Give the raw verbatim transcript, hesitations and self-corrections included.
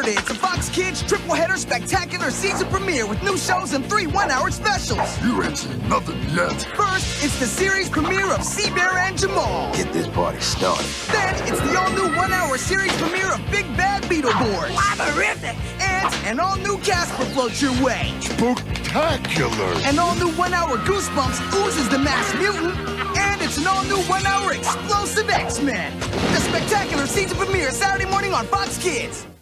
Saturday, it's a Fox Kids triple header spectacular season premiere with new shows and three one-hour specials. You ain't seen nothing yet. First, it's the series premiere of Sea-Bear and Jamal. Get this party started. Then, it's the all-new one-hour series premiere of Big Bad Beetleborgs. Woberific! And an all-new Casper floats your way. Spectacular. An all-new one-hour Goosebumps oozes the Masked Mutant. And it's an all-new one-hour Explosive X-Men. The spectacular season premiere Saturday morning on Fox Kids.